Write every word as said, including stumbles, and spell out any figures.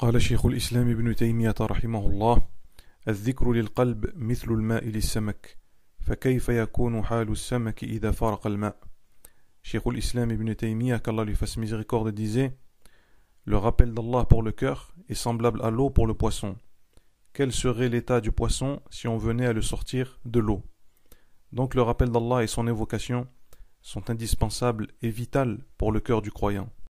قال شيخ الإسلام ابن تيمية رحمه الله: الذكر للقلب مثل الماء للسمك فكيف يكون حال السمك إذا فرق الماء. Cheikh l'Islam ibn Taymiyyah, qu'Allah lui fasse miséricorde, disait: le rappel d'Allah pour le cœur est semblable à l'eau pour le poisson. Quel serait l'état du poisson si on venait à le sortir de l'eau? Donc le rappel d'Allah et son évocation sont indispensables et vitales pour le cœur du croyant.